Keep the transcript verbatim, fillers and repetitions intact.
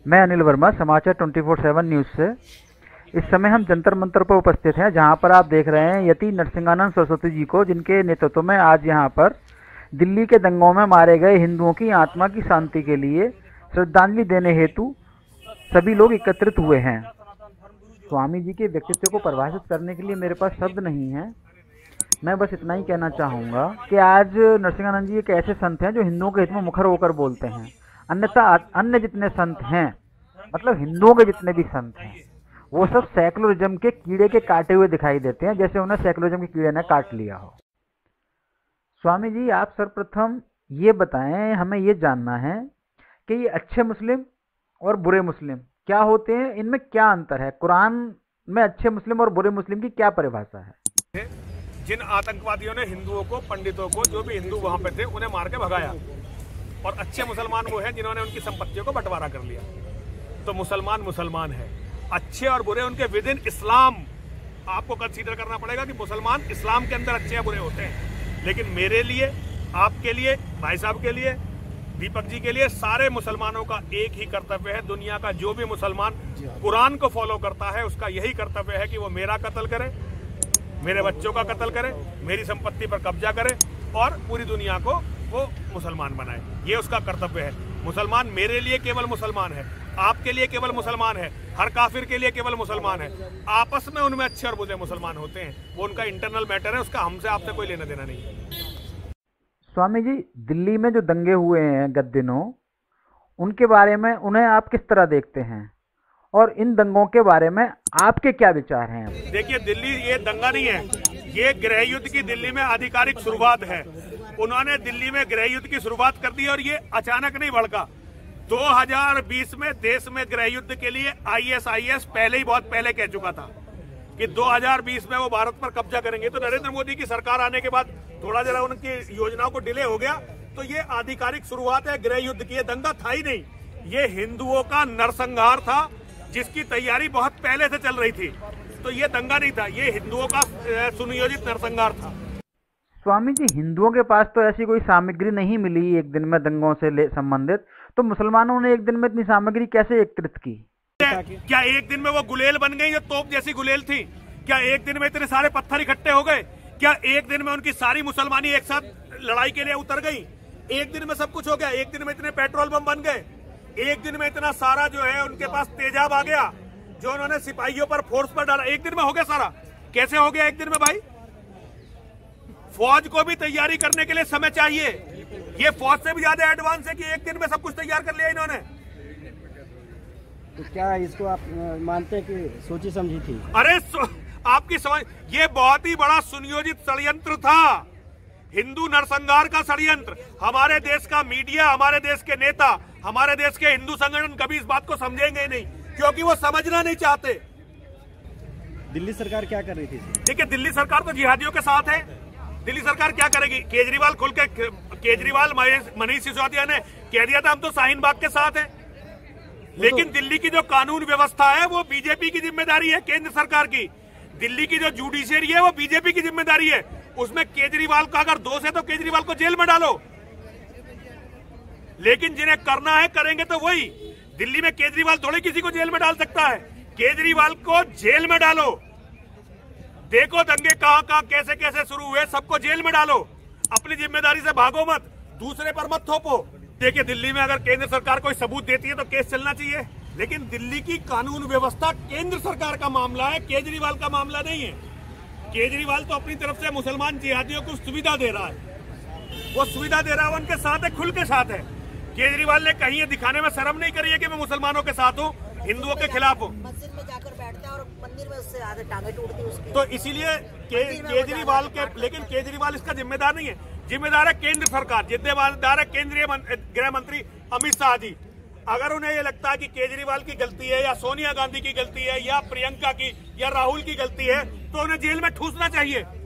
मैं अनिल वर्मा, समाचार twenty four seven news से। इस समय हम जंतर मंतर पर उपस्थित हैं, जहां पर आप देख रहे हैं यति नरसिंहानंद सरस्वती जी को, जिनके नेतृत्व में आज यहां पर दिल्ली के दंगों में मारे गए हिंदुओं की आत्मा की शांति के लिए श्रद्धांजलि देने हेतु सभी लोग एकत्रित हुए हैं। स्वामी जी के व्यक्तित्व को परिभाषित करने के लिए मेरे पास शब्द नहीं है। मैं बस इतना ही कहना चाहूँगा कि आज नरसिंहानंद जी एक ऐसे संत हैं जो हिंदुओं के हित में मुखर होकर बोलते हैं। अन्यथा अन्य जितने संत हैं, मतलब हिंदुओं के जितने भी संत हैं, वो सब सेकुलरिज्म के कीड़े के काटे हुए दिखाई देते हैं, जैसे उन्हें सेकुलरिज्म के कीड़े ने काट लिया हो। स्वामी जी, आप सर्वप्रथम ये बताएं, हमें ये जानना है कि ये अच्छे मुस्लिम और बुरे मुस्लिम क्या होते हैं, इनमें क्या अंतर है? कुरान में अच्छे मुस्लिम और बुरे मुस्लिम की क्या परिभाषा है? जिन आतंकवादियों ने हिंदुओं को, पंडितों को, जो भी हिंदू वहां पे थे, उन्हें मार के भगाया, और अच्छे मुसलमान वो हैं जिन्होंने उनकी संपत्तियों को बंटवारा कर लिया। तो मुसलमान मुसलमान है। अच्छे और बुरे उनके विद इन इस्लाम आपको कंसीडर करना पड़ेगा कि मुसलमान इस्लाम के अंदर अच्छे या बुरे होते हैं। लेकिन मेरे लिए, आपके लिए, भाई साहब के लिए, दीपक जी के लिए, सारे मुसलमानों का एक ही कर्तव्य है। दुनिया का जो भी मुसलमान कुरान को फॉलो करता है, उसका यही कर्तव्य है कि वो मेरा कत्ल करे, मेरे बच्चों का कत्ल करे, मेरी संपत्ति पर कब्जा करे और पूरी दुनिया को वो मुसलमान बनाए। ये उसका कर्तव्य है। मुसलमान मेरे लिए केवल मुसलमान है, आपके लिए केवल मुसलमान है, हर काफिर के लिए केवल मुसलमान है। आपस में उनमें अच्छे और बुरे मुसलमान होते हैं, वो उनका इंटरनल मैटर है, उसका हमसे आपसे कोई लेना देना नहीं है। स्वामी जी, दिल्ली में जो दंगे हुए हैं गत दिनों, उनके बारे में उन्हें आप किस तरह देखते हैं और इन दंगों के बारे में आपके क्या विचार हैं? देखिए, दिल्ली ये दंगा नहीं है, ये गृह युद्ध की दिल्ली में आधिकारिक शुरुआत है। उन्होंने दिल्ली में गृह युद्ध की शुरुआत कर दी और ये अचानक नहीं भड़का। दो हज़ार बीस में देश में गृह युद्ध के लिए आई एस आई एस पहले ही बहुत पहले कह चुका था कि दो हज़ार बीस में वो भारत पर कब्जा करेंगे। तो नरेंद्र मोदी की सरकार आने के बाद थोड़ा जरा उनकी योजनाओं को डिले हो गया। तो ये आधिकारिक शुरुआत है गृह युद्ध की। ये दंगा था ही नहीं, ये हिंदुओं का नरसंहार था, जिसकी तैयारी बहुत पहले से चल रही थी। तो ये दंगा नहीं था, ये हिंदुओं का सुनियोजित नरसंहार था। स्वामी जी, हिंदुओं के पास तो ऐसी कोई सामग्री नहीं मिली एक दिन में दंगों से संबंधित, तो मुसलमानों ने एक दिन में इतनी सामग्री कैसे एकत्रित की? क्या एक दिन में वो गुलेल बन गई, जो तोप जैसी गुलेल थी? क्या एक दिन में इतने सारे पत्थर इकट्ठे हो गए? क्या एक दिन में उनकी सारी मुसलमानी एक साथ लड़ाई के लिए उतर गई? एक दिन में सब कुछ हो गया? एक दिन में इतने पेट्रोल बम बन गए? एक दिन में इतना सारा जो है उनके पास तेजाब आ गया, जो उन्होंने सिपाहियों पर, फोर्स पर डाला? एक दिन में हो गया सारा? कैसे हो गया एक दिन में भाई? फौज को भी तैयारी करने के लिए समय चाहिए। ये फौज से भी ज्यादा एडवांस है कि एक दिन में सब कुछ तैयार कर लिया इन्होंने। तो क्या इसको आप मानते हैं कि सोची समझी थी? अरे आपकी समझ, ये बहुत ही बड़ा सुनियोजित षड्यंत्र था, हिंदू नरसंहार का षड्यंत्र। हमारे देश का मीडिया, हमारे देश के नेता, हमारे देश के हिंदू संगठन कभी इस बात को समझेंगे नहीं, क्योंकि वो समझना नहीं चाहते। दिल्ली सरकार क्या कर रही थी? देखिए, दिल्ली सरकार तो जिहादियों के साथ है। दिल्ली सरकार क्या करेगी? केजरीवाल खुल के, केजरीवाल मनीष सिसोदिया ने कह दिया था हम तो शाहीन बाग के साथ हैं। लेकिन दिल्ली की जो कानून व्यवस्था है वो बीजेपी की जिम्मेदारी है, केंद्र सरकार की। दिल्ली की जो जुडिशियरी है वो बीजेपी की जिम्मेदारी है। उसमें केजरीवाल का अगर दोष है तो केजरीवाल को जेल में डालो, लेकिन जिन्हें करना है करेंगे तो वही। दिल्ली में केजरीवाल थोड़े किसी को जेल में डाल सकता है। केजरीवाल को जेल में डालो। देखो दंगे कहां कहां कैसे कैसे शुरू हुए, सबको जेल में डालो। अपनी जिम्मेदारी से भागो मत, दूसरे पर मत थोपो। देखिए, दिल्ली में अगर केंद्र सरकार कोई सबूत देती है तो केस चलना चाहिए, लेकिन दिल्ली की कानून व्यवस्था केंद्र सरकार का मामला है, केजरीवाल का मामला नहीं है। केजरीवाल तो अपनी तरफ से मुसलमान जिहादियों को सुविधा दे रहा है, वो सुविधा दे रहा है, उनके साथ है, खुल के साथ है। केजरीवाल ने कहीं ये दिखाने में शर्म नहीं करी है कि मैं मुसलमानों के साथ हूँ, हिंदुओं के खिलाफ हूँ। मस्जिद में जाकर बैठता है और मंदिर में उससे आधे टांगे टूटती उसकी। तो इसीलिए के, केजरीवाल के, लेकिन केजरीवाल इसका जिम्मेदार नहीं है। जिम्मेदार है केंद्र सरकार, जिम्मेदार है केंद्रीय गृह मंत्री अमित शाह जी। अगर उन्हें ये लगता है कि केजरीवाल की गलती है या सोनिया गांधी की गलती है या प्रियंका की या राहुल की गलती है, तो उन्हें जेल में ठूसना चाहिए।